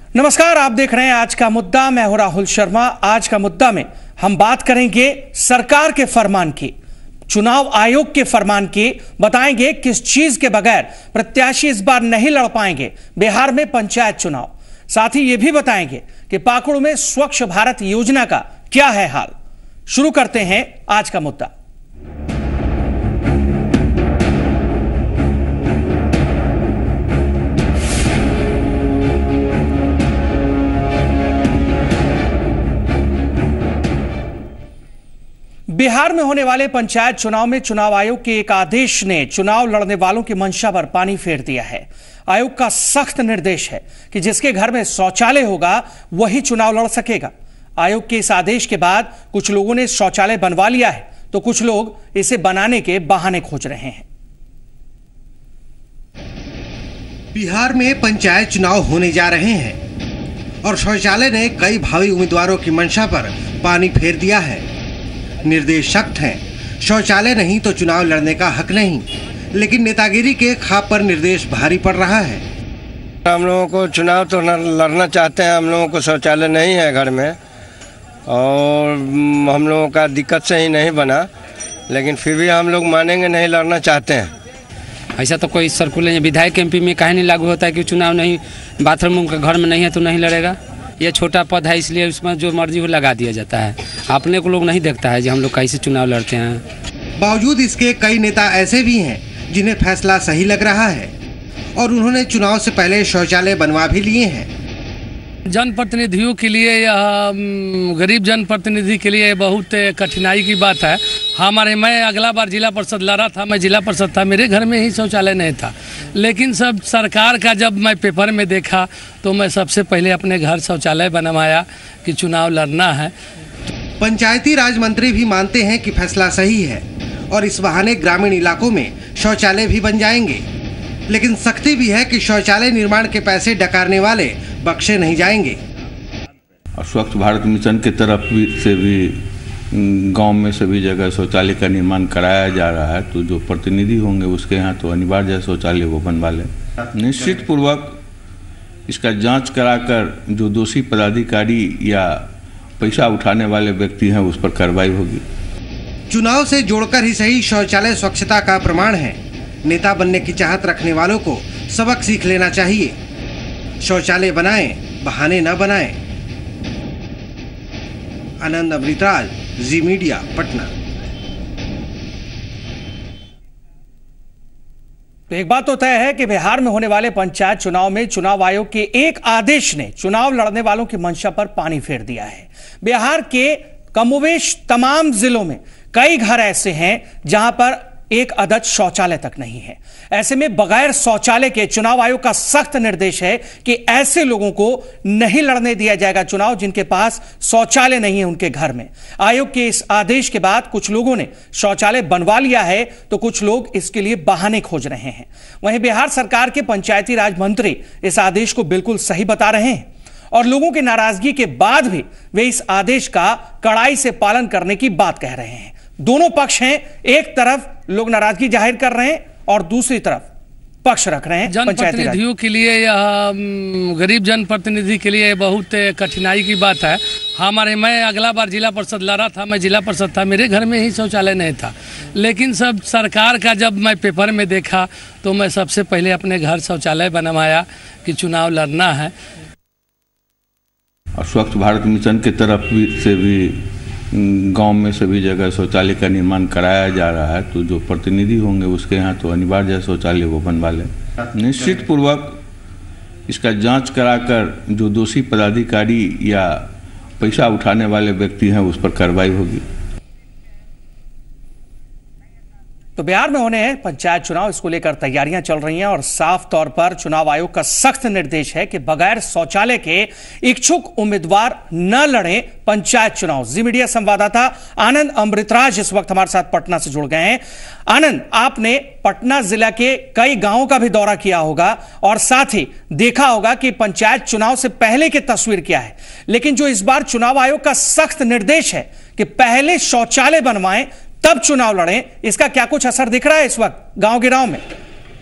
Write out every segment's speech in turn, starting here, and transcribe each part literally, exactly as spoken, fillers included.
नमस्कार, आप देख रहे हैं आज का मुद्दा। मैं हूं राहुल शर्मा। आज का मुद्दा में हम बात करेंगे सरकार के फरमान की, चुनाव आयोग के फरमान की। बताएंगे किस चीज के बगैर प्रत्याशी इस बार नहीं लड़ पाएंगे बिहार में पंचायत चुनाव। साथ ही यह भी बताएंगे कि पाकुड़ में स्वच्छ भारत योजना का क्या है हाल। शुरू करते हैं आज का मुद्दा। बिहार में होने वाले पंचायत चुनाव में चुनाव आयोग के एक आदेश ने चुनाव लड़ने वालों की मंशा पर पानी फेर दिया है। आयोग का सख्त निर्देश है कि जिसके घर में शौचालय होगा वही चुनाव लड़ सकेगा। आयोग के इस आदेश के बाद कुछ लोगों ने शौचालय बनवा लिया है, तो कुछ लोग इसे बनाने के बहाने खोज रहे हैं। बिहार में पंचायत चुनाव होने जा रहे हैं और शौचालय ने कई भावी उम्मीदवारों की मंशा पर पानी फेर दिया है। निर्देश सख्त हैं, शौचालय नहीं तो चुनाव लड़ने का हक नहीं, लेकिन नेतागिरी के खाप पर निर्देश भारी पड़ रहा है। हम लोगों को चुनाव तो लड़ना चाहते हैं, हम लोगों को शौचालय नहीं है घर में और हम लोगों का दिक्कत से ही नहीं बना, लेकिन फिर भी हम लोग मानेंगे नहीं, लड़ना चाहते हैं। ऐसा तो कोई सर्कुलर विधायक एमपी में काहे नहीं लागू होता है कि चुनाव नहीं, बाथरूम उनका घर में नहीं है तो नहीं लड़ेगा। ये छोटा पद है, इसलिए उसमें जो मर्जी हो लगा दिया जाता है। अपने को लोग नहीं देखता है कि हम लोग कैसे चुनाव लड़ते हैं। बावजूद इसके कई नेता ऐसे भी हैं जिन्हें फैसला सही लग रहा है और उन्होंने चुनाव से पहले शौचालय बनवा भी लिए हैं। जनप्रतिनिधियों के लिए या गरीब जनप्रतिनिधि के लिए बहुत कठिनाई की बात है। हमारे मैं अगला बार जिला परिषद लड़ा था, मैं जिला परिषद था, मेरे घर में ही शौचालय नहीं था, लेकिन सब सरकार का जब मैं पेपर में देखा तो मैं सबसे पहले अपने घर शौचालय बनवाया कि चुनाव लड़ना है। पंचायती राज मंत्री भी मानते हैं कि फैसला सही है और इस बहाने ग्रामीण इलाकों में शौचालय भी बन जाएंगे, लेकिन सख्ती भी है कि शौचालय निर्माण के पैसे डकारने वाले बख्शे नहीं जाएंगे। और स्वच्छ भारत मिशन की तरफ भी से भी गांव में सभी जगह शौचालय का निर्माण कराया जा रहा है, तो जो प्रतिनिधि होंगे उसके यहाँ तो अनिवार्य शौचालय वो बनवा लें। निश्चित पूर्वक इसका जांच कराकर जो दोषी पदाधिकारी या पैसा उठाने वाले व्यक्ति हैं उस पर कार्रवाई होगी। चुनाव से जोड़कर ही सही, शौचालय स्वच्छता का प्रमाण है। नेता बनने की चाहत रखने वालों को सबक सीख लेना चाहिए। शौचालय बनाएं, बहाने न बनाएं। आनंद अमृतराज, जी मीडिया, पटना। तो एक बात तो तय है कि बिहार में होने वाले पंचायत चुनाव में चुनाव आयोग के एक आदेश ने चुनाव लड़ने वालों की मंशा पर पानी फेर दिया है। बिहार के कमोवेश तमाम जिलों में कई घर ऐसे हैं जहां पर एक अदद शौचालय तक नहीं है। ऐसे में बगैर शौचालय के चुनाव आयोग का सख्त निर्देश है कि ऐसे लोगों को नहीं लड़ने दिया जाएगा चुनाव जिनके पास शौचालय नहीं है उनके घर में। आयोग के इस आदेश के बाद कुछ लोगों ने शौचालय बनवा लिया है, तो कुछ लोग इसके लिए बहाने खोज रहे हैं। वहीं बिहार सरकार के पंचायती राज मंत्री इस आदेश को बिल्कुल सही बता रहे हैं और लोगों की नाराजगी के बाद भी वे इस आदेश का कड़ाई से पालन करने की बात कह रहे हैं। दोनों पक्ष हैं, एक तरफ लोग नाराजगी जाहिर कर रहे हैं और दूसरी तरफ पक्ष रख रहे हैं। जनप्रतिनिधियों के लिए या गरीब जनप्रतिनिधि के लिए बहुत कठिनाई की बात है। हमारे मैं अगला बार जिला परिषद लड़ा था, मैं जिला परिषद था, मेरे घर में ही शौचालय नहीं था, लेकिन सब सरकार का जब मैं पेपर में देखा तो मैं सबसे पहले अपने घर शौचालय बनवाया कि चुनाव लड़ना है। और स्वच्छ भारत मिशन की तरफ भी से भी गांव में सभी जगह शौचालय का निर्माण कराया जा रहा है, तो जो प्रतिनिधि होंगे उसके यहाँ तो अनिवार्य शौचालय वो बनवा लें। निश्चित पूर्वक इसका जांच कराकर जो दोषी पदाधिकारी या पैसा उठाने वाले व्यक्ति हैं उस पर कार्रवाई होगी। तो बिहार में होने हैं पंचायत चुनाव, इसको लेकर तैयारियां चल रही हैं और साफ तौर पर चुनाव आयोग का सख्त निर्देश है कि बगैर शौचालय के इच्छुक उम्मीदवार न लड़े पंचायत चुनाव। जी मीडिया संवाददाता आनंद अमृतराज इस वक्त हमारे साथ पटना से जुड़ गए हैं। आनंद, आपने पटना जिला के कई गांवों का भी दौरा किया होगा और साथ ही देखा होगा कि पंचायत चुनाव से पहले की तस्वीर क्या है, लेकिन जो इस बार चुनाव आयोग का सख्त निर्देश है कि पहले शौचालय बनवाएं तब चुनाव लड़ें, इसका क्या कुछ असर दिख रहा है इस वक्त गांव गिराव में?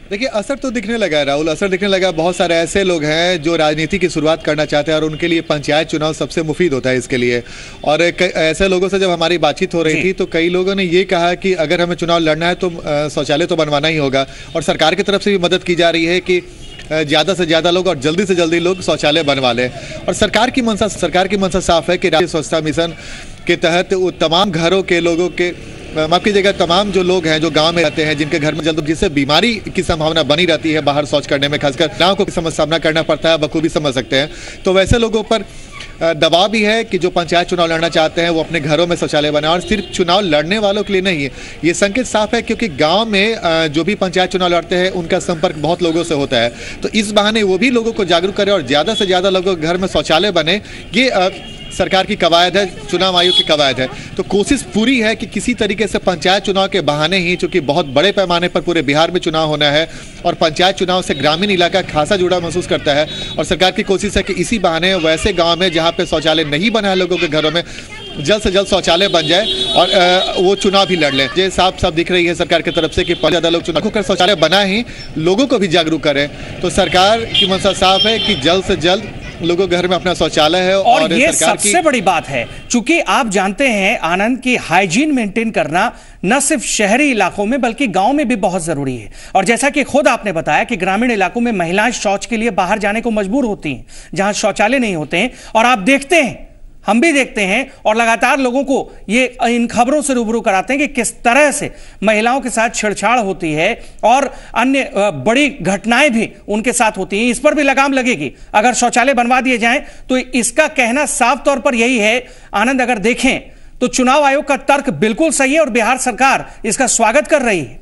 देखिए, असर तो दिखने लगा है राहुल, असर दिखने लगा। बहुत सारे ऐसे लोग हैं जो राजनीति की शुरुआत करना चाहते हैं और उनके लिए पंचायत चुनाव सबसे मुफीद होता है इसके लिए। और ऐसे लोगों से जब हमारी बातचीत हो रही थी तो कई लोगों ने ये कहा कि अगर हमें चुनाव लड़ना है तो शौचालय तो बनवाना ही होगा, और सरकार की तरफ से भी मदद की जा रही है कि ज़्यादा से ज़्यादा लोग और जल्दी से जल्दी लोग शौचालय बनवा लें। और सरकार की मंशा सरकार की मंशा साफ है कि राष्ट्रीय स्वच्छता मिशन के तहत वो तमाम घरों के लोगों के, माफ कीजिएगा, तमाम जो लोग हैं जो गांव में रहते हैं, जिनके घर में जल्द जिससे बीमारी की संभावना बनी रहती है बाहर शौच करने में, खासकर गाँव को समझ सामना करना पड़ता है, बखूबी समझ सकते हैं। तो वैसे लोगों पर दबाव भी है कि जो पंचायत चुनाव लड़ना चाहते हैं वो अपने घरों में शौचालय बनाए। और सिर्फ चुनाव लड़ने वालों के लिए नहीं है, ये संकेत साफ है क्योंकि गांव में जो भी पंचायत चुनाव लड़ते हैं उनका संपर्क बहुत लोगों से होता है, तो इस बहाने वो भी लोगों को जागरूक करें और ज़्यादा से ज़्यादा लोगों के घर में शौचालय बने। ये सरकार की कवायद है, चुनाव आयोग की कवायद है। तो कोशिश पूरी है कि किसी तरीके से पंचायत चुनाव के बहाने ही, चूंकि बहुत बड़े पैमाने पर पूरे बिहार में चुनाव होना है और पंचायत चुनाव से ग्रामीण इलाका खासा जुड़ा महसूस करता है, और सरकार की कोशिश है कि इसी बहाने वैसे गांव में जहां पे शौचालय नहीं बना है लोगों के घरों में, जल्द से जल्द शौचालय बन जाए और वो चुनाव भी लड़ लें। ये साफ साफ दिख रही है सरकार की तरफ से कि ज़्यादा लोग चुनाव कर शौचालय बना ही लोगों को भी जागरूक करें। तो सरकार की मंशा साफ है कि जल्द से जल्द लोगों के घर में अपना शौचालय है। और, और ये सबसे बड़ी बात है, चूंकि आप जानते हैं आनंद की हाइजीन मेंटेन करना न सिर्फ शहरी इलाकों में बल्कि गांव में भी बहुत जरूरी है। और जैसा कि खुद आपने बताया कि ग्रामीण इलाकों में महिलाएं शौच के लिए बाहर जाने को मजबूर होती हैं जहां शौचालय नहीं होते हैं, और आप देखते हैं, हम भी देखते हैं और लगातार लोगों को ये इन खबरों से रूबरू कराते हैं कि किस तरह से महिलाओं के साथ छेड़छाड़ होती है और अन्य बड़ी घटनाएं भी उनके साथ होती हैं। इस पर भी लगाम लगेगी अगर शौचालय बनवा दिए जाएं। तो इसका कहना साफ तौर पर यही है आनंद, अगर देखें तो चुनाव आयोग का तर्क बिल्कुल सही है और बिहार सरकार इसका स्वागत कर रही है।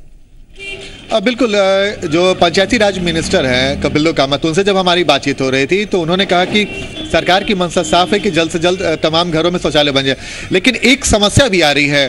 अब बिल्कुल, जो पंचायती राज मिनिस्टर हैं कपिल कामत, उनसे जब हमारी बातचीत हो रही थी तो उन्होंने कहा कि सरकार की मंशा साफ है कि जल्द से जल्द तमाम घरों में शौचालय बन जाए। लेकिन एक समस्या भी आ रही है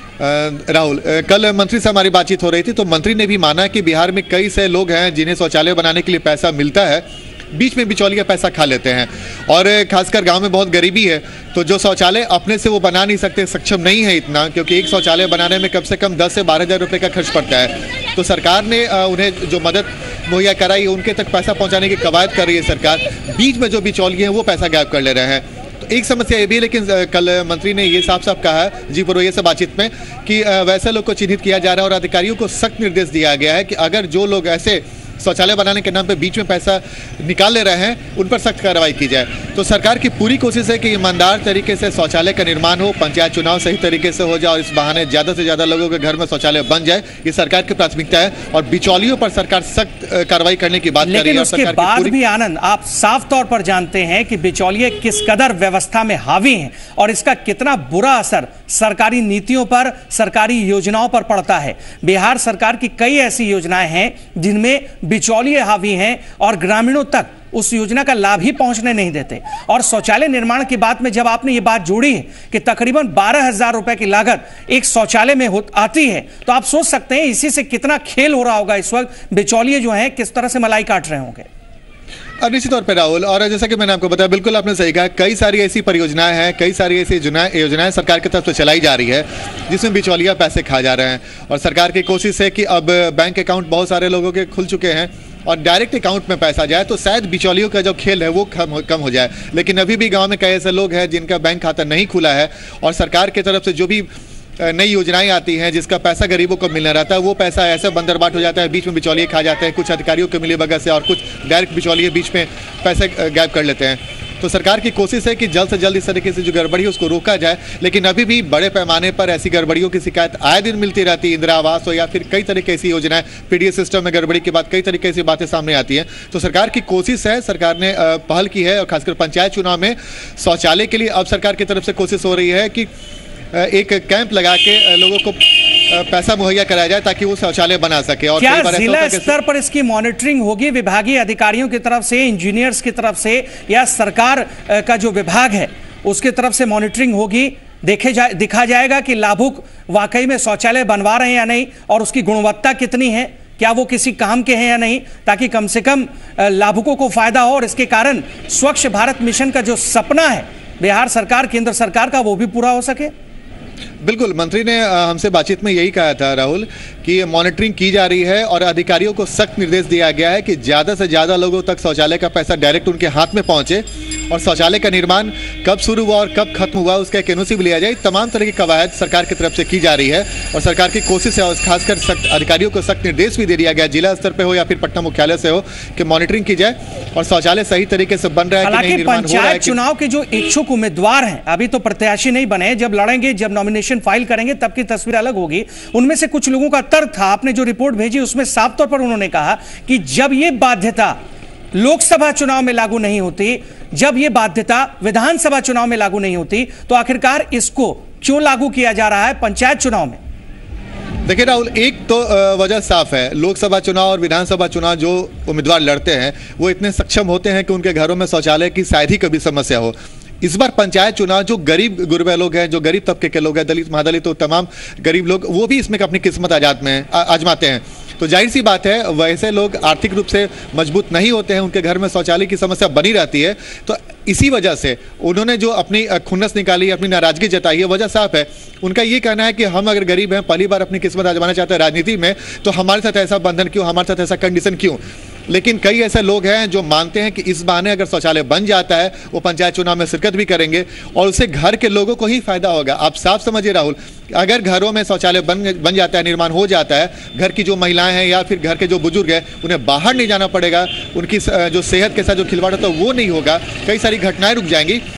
राहुल, कल मंत्री से हमारी बातचीत हो रही थी तो मंत्री ने भी माना कि बिहार में कई से लोग हैं जिन्हें शौचालय बनाने के लिए पैसा मिलता है, बीच में बिचौलिया पैसा खा लेते हैं, और खासकर गांव में बहुत गरीबी है, तो जो शौचालय अपने से वो बना नहीं सकते, सक्षम नहीं है इतना, क्योंकि एक शौचालय बनाने में कम से कम दस से बारह हज़ार रुपये का खर्च पड़ता है। तो सरकार ने उन्हें जो मदद मुहैया कराई, उनके तक पैसा पहुंचाने की कवायद कर रही है सरकार। बीच में जो बिचौलिए हैं वो पैसा गायब कर ले रहे हैं। तो एक समस्या ये भी है, लेकिन कल मंत्री ने ये साफ साफ कहा जी पुरोहित से बातचीत में कि वैसे लोग को चिन्हित किया जा रहा है और अधिकारियों को सख्त निर्देश दिया गया है कि अगर जो लोग ऐसे शौचालय बनाने के नाम पे बीच में पैसा निकाल ले रहे हैं उन पर सख्त कार्रवाई की जाए। तो सरकार की पूरी कोशिश है कि ईमानदार तरीके से शौचालय का निर्माण हो, पंचायत चुनाव सही तरीके से हो जाए और इस बहाने ज़्यादा से ज़्यादा लोगों के घर में शौचालय बन जाए। ये सरकार की प्राथमिकता है और बिचौलियों पर सरकार सख्त कार्रवाई करने की बात कर रही है। लेकिन उसके बाद भी आनंद, आप साफ तौर पर जानते हैं कि बिचौलिए किस कदर व्यवस्था में हावी हैं और इसका कितना बुरा असर सरकारी नीतियों पर, सरकारी योजनाओं पर पड़ता है। बिहार सरकार की कई ऐसी योजनाएं हैं जिनमें बिचौलिए हावी हैं और ग्रामीणों तक उस योजना का लाभ ही पहुंचने नहीं देते। और शौचालय निर्माण की बात में जब आपने ये बात जोड़ी है कि तकरीबन बारह हजार रुपए की लागत एक शौचालय में आती है, तो आप सोच सकते हैं इसी से कितना खेल हो रहा होगा इस वक्त। बिचौलिए जो हैं किस तरह से मलाई काट रहे होंगे। अब निश्चित तौर पर राहुल, और जैसा कि मैंने आपको बताया, बिल्कुल आपने सही कहा, कई सारी ऐसी परियोजनाएं हैं, कई सारी ऐसी योजनाएं सरकार की तरफ से चलाई जा रही है जिसमें बिचौलिया पैसे खा जा रहे हैं। और सरकार की कोशिश है कि अब बैंक अकाउंट बहुत सारे लोगों के खुल चुके हैं और डायरेक्ट अकाउंट में पैसा जाए तो शायद बिचौलियों का जो खेल है वो कम कम हो जाए। लेकिन अभी भी गाँव में कई ऐसे लोग हैं जिनका बैंक खाता नहीं खुला है और सरकार की तरफ से जो भी नई योजनाएं आती हैं जिसका पैसा गरीबों को मिलना रहता है वो पैसा ऐसे बंदरबाट हो जाता है, बीच में बिचौलिए खा जाते हैं, कुछ अधिकारियों के मिली बगल से और कुछ डायरेक्ट बिचौलिए बीच में पैसे गायब कर लेते हैं। तो सरकार की कोशिश है कि जल्द से जल्द इस तरीके से जो गड़बड़ी है उसको रोका जाए। लेकिन अभी भी बड़े पैमाने पर ऐसी गड़बड़ियों की शिकायत आए दिन मिलती रहती है, इंदिरा आवास हो या फिर कई तरह की ऐसी योजनाएं, पीडीएस सिस्टम में गड़बड़ी के बाद कई तरह की ऐसी बातें सामने आती हैं। तो सरकार की कोशिश है, सरकार ने पहल की है और खासकर पंचायत चुनाव में शौचालय के लिए अब सरकार की तरफ से कोशिश हो रही है कि एक कैंप लगा के लोगों को पैसा मुहैया कराया जाए ताकि वो शौचालय बना सके। और क्या जिला स्तर पर इसकी मॉनिटरिंग होगी विभागीय अधिकारियों की तरफ से, इंजीनियर्स की तरफ से, या सरकार का जो विभाग है उसकी तरफ से मॉनिटरिंग होगी? देखे जा दिखा जाएगा कि लाभुक वाकई में शौचालय बनवा रहे हैं या नहीं और उसकी गुणवत्ता कितनी है, क्या वो किसी काम के हैं या नहीं, ताकि कम से कम लाभुकों को फायदा हो और इसके कारण स्वच्छ भारत मिशन का जो सपना है बिहार सरकार, केंद्र सरकार का, वो भी पूरा हो सके। बिल्कुल, मंत्री ने हमसे बातचीत में यही कहा था राहुल कि मॉनिटरिंग की जा रही है और अधिकारियों को सख्त निर्देश दिया गया है कि ज़्यादा से ज़्यादा लोगों तक शौचालय का पैसा डायरेक्ट उनके हाथ में पहुंचे और शौचालय का निर्माण कब शुरू हुआ और कब खत्म हुआ उसका एक एनओसी भी लिया जाए। तमाम तरह की कवायद सरकार की तरफ से की जा रही है और सरकार की कोशिश है और खासकर सख्त अधिकारियों को सख्त निर्देश भी दे दिया गया, जिला स्तर पर हो या फिर पटना मुख्यालय से हो, कि मॉनिटरिंग की जाए और शौचालय सही तरीके से बन रहा है कि नहीं, निर्माण हो रहा है। पंचायत चुनाव के जो इच्छुक उम्मीदवार हैं, अभी तो प्रत्याशी नहीं बने, जब लड़ेंगे, जब नॉमिनेशन फाइल करेंगे तब की तस्वीर अलग होगी। उनमें से कुछ लोगों का तर्क था, आपने जो रिपोर्ट भेजी उसमें साफ तौर पर उन्होंने कहा कि जब ये बाध्यता लोकसभा चुनाव में लागू नहीं होती, जब ये बाध्यता विधानसभा चुनाव में लागू नहीं होती, तो आखिरकार इसको क्यों लागू किया जा रहा है पंचायत चुनाव में? देखिए राहुल, एक तो वजह साफ है, लोकसभा चुनाव और विधानसभा चुनाव जो उम्मीदवार लड़ते हैं वो इतने सक्षम होते हैं कि उनके घरों में शौचालय की शायद ही कभी समस्या हो। इस बार पंचायत चुनाव जो गरीब गुरबे लोग हैं, जो गरीब तबके के लोग हैं, दलित महादलित तो तमाम गरीब लोग, वो भी इसमें अपनी किस्मत आजाद में आजमाते हैं। तो जाहिर सी बात है, वैसे लोग आर्थिक रूप से मजबूत नहीं होते हैं, उनके घर में शौचालय की समस्या बनी रहती है। तो इसी वजह से उन्होंने जो अपनी खुन्नस निकाली, अपनी नाराजगी जताई है, वजह साफ है। उनका ये कहना है कि हम अगर गरीब हैं, पहली बार अपनी किस्मत आजमाना चाहते हैं राजनीति में, तो हमारे साथ ऐसा बंधन क्यों, हमारे साथ ऐसा कंडीशन क्यों। लेकिन कई ऐसे लोग हैं जो मानते हैं कि इस बहाने अगर शौचालय बन जाता है, वो पंचायत चुनाव में शिरकत भी करेंगे और उससे घर के लोगों को ही फायदा होगा। आप साफ समझिए राहुल, अगर घरों में शौचालय बन बन जाता है, निर्माण हो जाता है, घर की जो महिलाएं हैं या फिर घर के जो बुजुर्ग हैं, उन्हें बाहर नहीं जाना पड़ेगा, उनकी जो सेहत के साथ जो खिलवाड़ होता है वो नहीं होगा, कई सारी घटनाएं रुक जाएंगी।